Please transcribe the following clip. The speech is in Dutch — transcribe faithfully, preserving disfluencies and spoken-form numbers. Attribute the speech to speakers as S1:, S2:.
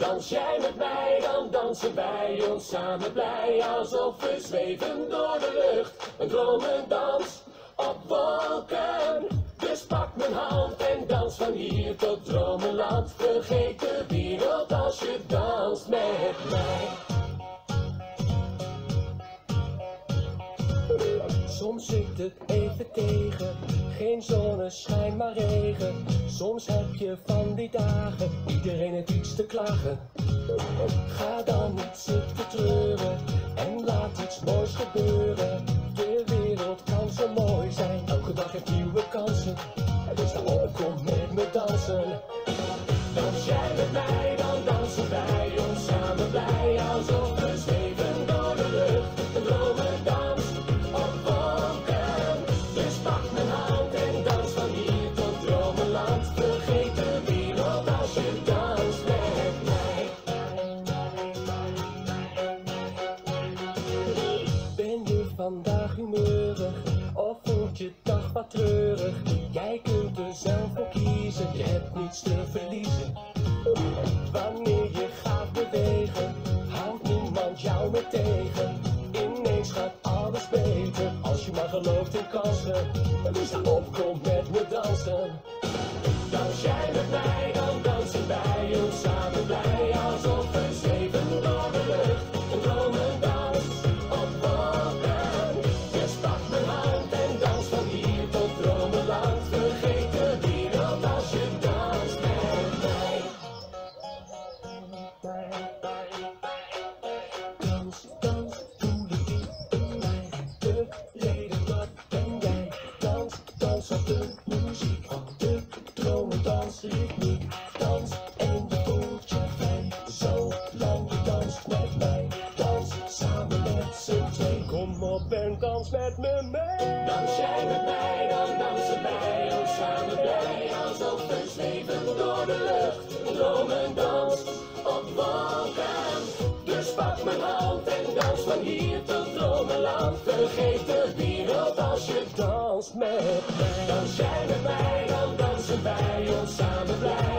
S1: Dans jij met mij, dan dansen wij ons samen blij, alsof we zweven door de lucht. Een dromendans op wolken. Dus pak mijn hand en dans van hier tot Dromenland. Vergeet de wereld als je danst met mij. Soms zit het even tegen, geen zonneschijn maar regen. Soms heb je van die dagen, iedereen heeft iets te klagen. Ga dan niet zitten treuren en laat iets moois gebeuren. De wereld kan zo mooi zijn, elke dag heeft nieuwe kansen. Dus sta op, kom met me dansen. Dans jij met mij, dan dansen wij ons samen blij, alsof we zweven door de lucht. Een dromendans op wolken. Dus pak mijn hand en dans van hier tot Dromenland. Vergeet de wereld als je danst met mij. Ben je vandaag humeurig of voelt je dag wat treurig? Jij kunt er zelf voor kiezen, je hebt niets te verliezen. Wanneer je gaat bewegen, houdt niemand jou meer tegen. Ineens gaat alles beter, als je maar gelooft in kansen. Dus sta op, kom met me dansen. Dans jij met mij, dan dansen wij ons samen blij, alsof we zweven door de lucht. Een dromendans op wolken. Dus pak mijn hand en dans van hier tot Dromenland. Vergeet de wereld als je danst met mij. Dans, dans, doe de diep in mij. De reden wat ben jij. Dans, dans op de muziek van de Dromendans ritmiek. Dans en je voelt je fijn, zolang je danst met mij. Dans samen met z'n twee, kom op en dans met me mee. Dans jij met mij, dan dansen wij ons samen blij, alsof we zweven door de lucht. Een dromendans op wolken. Dus pak mijn hand en dans van hier tot Dromenland. Vergeet de wereld als je danst met mij. Dans jij met mij, dan dansen wij ons samen blij,